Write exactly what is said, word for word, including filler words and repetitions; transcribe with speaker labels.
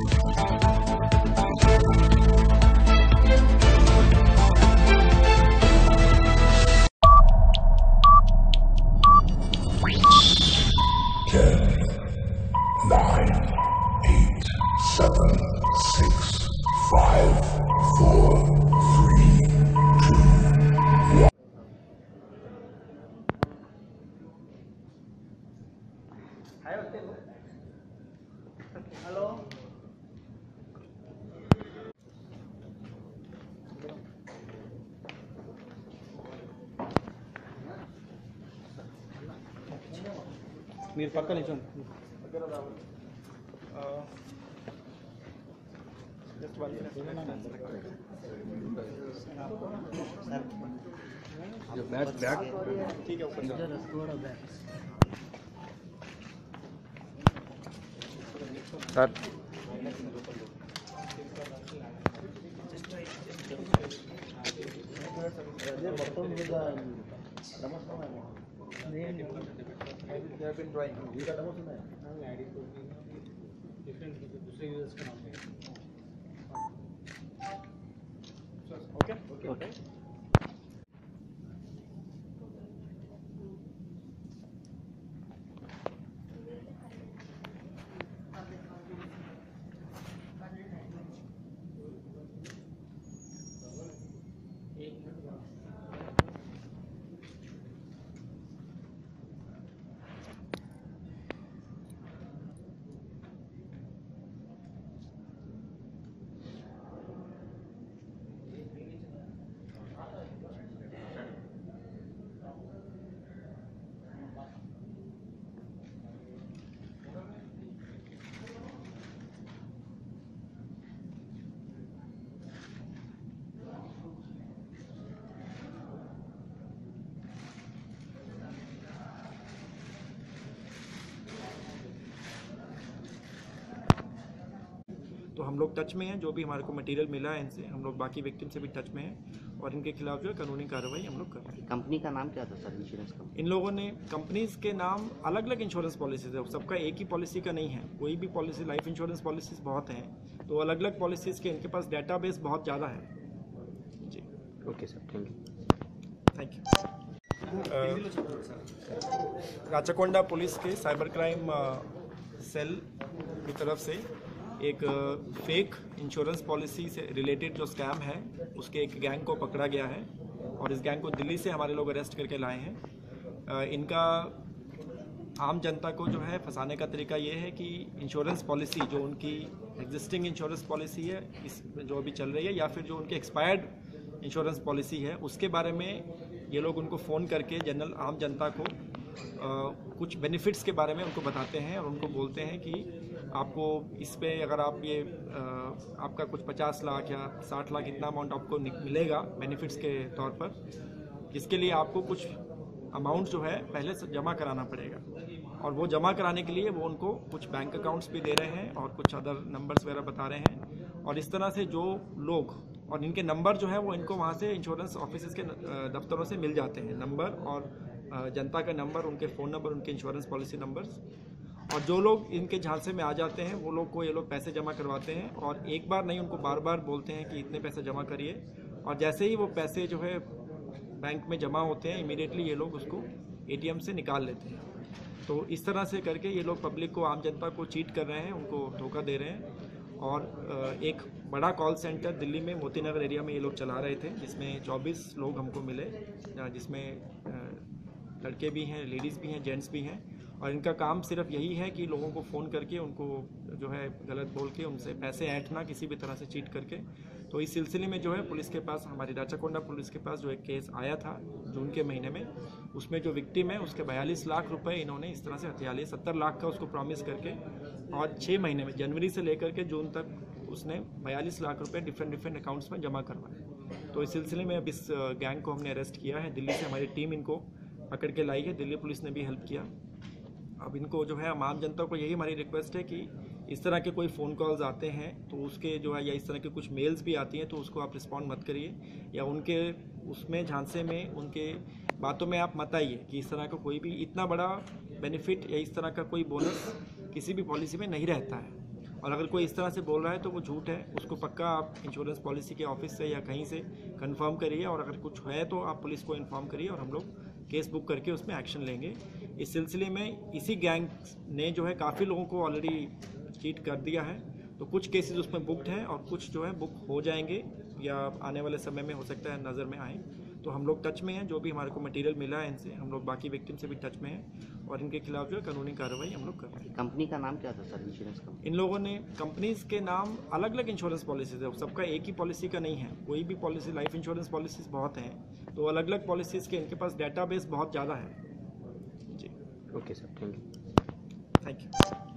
Speaker 1: Hello మీరు పక్కన నిల్చోండి.
Speaker 2: Back back
Speaker 1: ठीक है ऊपर
Speaker 2: सर
Speaker 1: ओके ओके तो हम लोग टच में हैं, जो भी हमारे को मटेरियल मिला है इनसे, हम लोग बाकी विक्टिम से भी टच में हैं और इनके खिलाफ जो है कानूनी कार्रवाई हम लोग कर रहे हैं।
Speaker 3: कंपनी का नाम क्या था सर? Insurance company?
Speaker 1: इन लोगों ने कंपनीज के नाम अलग अलग इंश्योरेंस पॉलिसीज है, सबका एक ही पॉलिसी का नहीं है। कोई भी पॉलिसी, लाइफ इंश्योरेंस पॉलिसीज बहुत हैं, तो अलग अलग पॉलिसीज के इनके पास डेटाबेस बहुत ज़्यादा है जी।
Speaker 3: Okay sir, thank you.
Speaker 1: Thank you. Rachakonda police के साइबर क्राइम सेल की तरफ से एक फेक इंश्योरेंस पॉलिसी से रिलेटेड जो स्कैम है उसके एक गैंग को पकड़ा गया है और इस गैंग को दिल्ली से हमारे लोग अरेस्ट करके लाए हैं। इनका आम जनता को जो है फंसाने का तरीका ये है कि इंश्योरेंस पॉलिसी जो उनकी एग्जिस्टिंग इंश्योरेंस पॉलिसी है इस जो अभी चल रही है या फिर जो उनकी एक्सपायर्ड इंश्योरेंस पॉलिसी है उसके बारे में ये लोग उनको फ़ोन करके जनरल आम जनता को आ, कुछ बेनिफिट्स के बारे में उनको बताते हैं और उनको बोलते हैं कि आपको इस पे अगर आप ये आ, आपका कुछ पचास लाख या साठ लाख इतना अमाउंट आपको मिलेगा बेनिफिट्स के तौर पर, जिसके लिए आपको कुछ अमाउंट जो है पहले से जमा कराना पड़ेगा और वो जमा कराने के लिए वो उनको कुछ बैंक अकाउंट्स भी दे रहे हैं और कुछ अदर नंबर्स वगैरह बता रहे हैं और इस तरह से जो लोग और इनके नंबर जो है वो इनको वहाँ से इंश्योरेंस ऑफिस के दफ्तरों से मिल जाते हैं, नंबर और जनता का नंबर, उनके फ़ोन नंबर, उनके इंश्योरेंस पॉलिसी नंबर्स। और जो लोग इनके झांसे में आ जाते हैं वो लोग को ये लोग पैसे जमा करवाते हैं और एक बार नहीं उनको बार बार बोलते हैं कि इतने पैसे जमा करिए और जैसे ही वो पैसे जो है बैंक में जमा होते हैं इमीडिएटली ये लोग उसको एटीएम से निकाल लेते हैं। तो इस तरह से करके ये लोग पब्लिक को, आम जनता को चीट कर रहे हैं, उनको धोखा दे रहे हैं। और एक बड़ा कॉल सेंटर दिल्ली में मोती नगर एरिया में ये लोग चला रहे थे जिसमें चौबीस लोग हमको मिले, जिसमें लड़के भी हैं, लेडीज़ भी हैं, जेंट्स भी हैं और इनका काम सिर्फ यही है कि लोगों को फ़ोन करके उनको जो है गलत बोल के उनसे पैसे ऐंठना, किसी भी तरह से चीट करके। तो इस सिलसिले में जो है पुलिस के पास, हमारी राचाकोंडा पुलिस के पास जो एक केस आया था जून के महीने में, उसमें जो विक्टिम है उसके बयालीस लाख रुपए इन्होंने इस तरह से हथियाले, सत्तर लाख का उसको प्रॉमिस करके और छः महीने में जनवरी से लेकर के जून तक उसने बयालीस लाख रुपए डिफरेंट डिफरेंट अकाउंट्स में जमा करवाए। तो इस सिलसिले में अब इस गैंग को हमने अरेस्ट किया है। दिल्ली से हमारी टीम इनको पकड़ के लाई है, दिल्ली पुलिस ने भी हेल्प किया। अब इनको जो है आम जनता को यही हमारी रिक्वेस्ट है कि इस तरह के कोई फ़ोन कॉल्स आते हैं तो उसके जो है या इस तरह के कुछ मेल्स भी आती हैं तो उसको आप रिस्पॉन्ड मत करिए या उनके उसमें झांसे में उनके बातों में आप मत आइए कि इस तरह का कोई भी इतना बड़ा बेनिफिट या इस तरह का कोई बोनस किसी भी पॉलिसी में नहीं रहता है। और अगर कोई इस तरह से बोल रहा है तो वो झूठ है, उसको पक्का आप इंश्योरेंस पॉलिसी के ऑफिस से या कहीं से कंफर्म करिए, और अगर कुछ है तो आप पुलिस को इन्फॉर्म करिए और हम लोग केस बुक करके उसमें एक्शन लेंगे। इस सिलसिले में इसी गैंग ने जो है काफ़ी लोगों को ऑलरेडी चीट कर दिया है, तो कुछ केसेस उसमें बुकड हैं और कुछ जो है बुक हो जाएंगे या आने वाले समय में हो सकता है नज़र में आए। तो हम लोग टच में हैं, जो भी हमारे को मटेरियल मिला है इनसे, हम लोग बाकी विक्टिम से भी टच में हैं और इनके खिलाफ जो है कानूनी कार्रवाई हम लोग कर रहे हैं।
Speaker 3: कंपनी का नाम क्या था सर, इंश्योरेंस कंपनी?
Speaker 1: इन लोगों ने कंपनीज के नाम अलग अलग इंश्योरेंस पॉलिसीज है, सबका एक ही पॉलिसी का नहीं है। कोई भी पॉलिसी, लाइफ इंश्योरेंस पॉलिसीज बहुत हैं, तो अलग अलग पॉलिसीज के इनके पास डेटाबेस बहुत ज़्यादा है जी।
Speaker 3: Okay sir, thank you.
Speaker 1: Thank you.